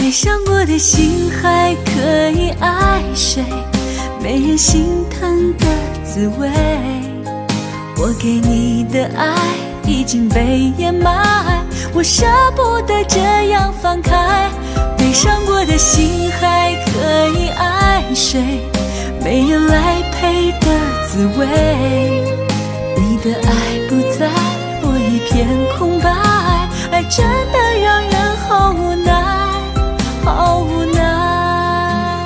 悲伤过的心还可以爱谁？没人心疼的滋味。我给你的爱已经被掩埋，我舍不得这样放开。悲伤过的心还可以爱谁？没人来陪的滋味。你的爱不在，我一片空白，爱真的让人好无奈，好无奈。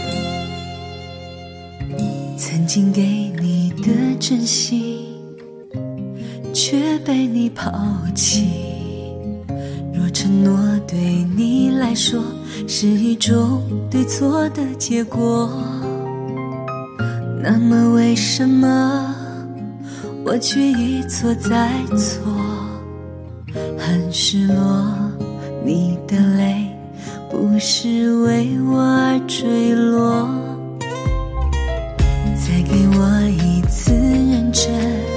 曾经给你的真心，却被你抛弃。若承诺对你来说是一种对错的结果，那么为什么我却一错再错？很失落，你的泪不是为我而坠落。再给我一次认真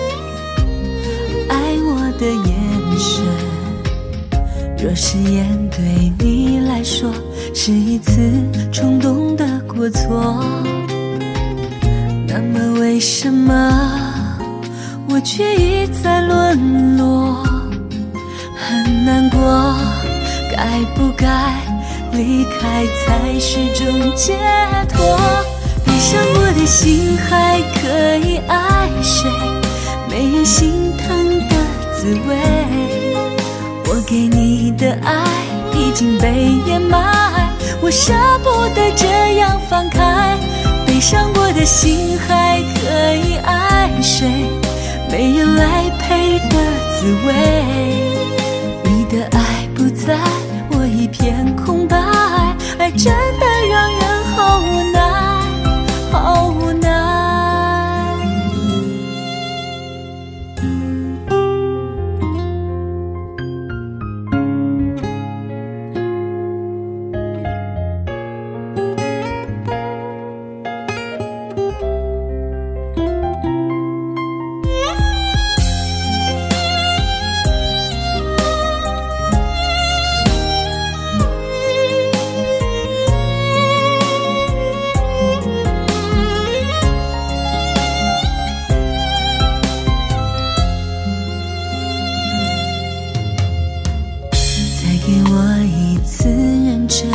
爱我的眼神，若誓言对你来说是一次冲动的过错，那么为什么我却一再沦落？很难过，该不该离开才是种解脱？悲伤过的心还可以爱谁？没人心疼的滋味。我给你的爱已经被掩埋，我舍不得这样放开。悲伤过的心还可以爱谁？没人来陪的滋味。你的爱不在，我一片空白，爱真的让人好无奈，好无奈。给我一次认真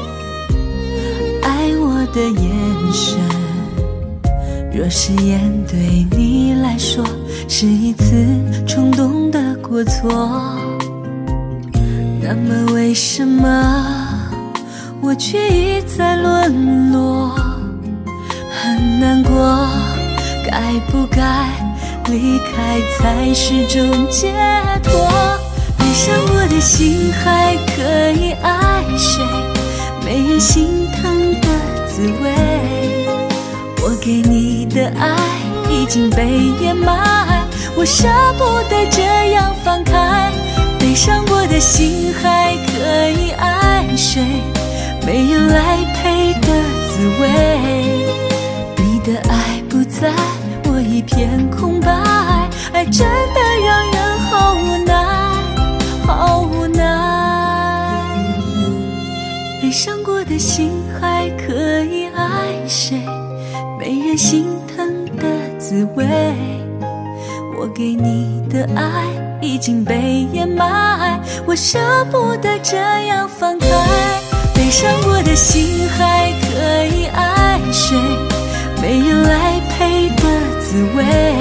爱我的眼神，若誓言对你来说是一次冲动的过错，那么为什么我却一再沦落？很难过，该不该离开才是种解脱？悲伤过的心还可以爱谁？没人心疼的滋味。我给你的爱已经被掩埋，我舍不得这样放开。悲伤过的心还可以爱谁？没人来陪的滋味。你的爱不在，我一片空白，爱真的让人好无奈，好无奈。悲伤过的心还可以爱谁？没人心疼的滋味。我给你的爱已经被掩埋，我舍不得这样放开。悲伤过的心还可以爱谁？没人来陪的滋味。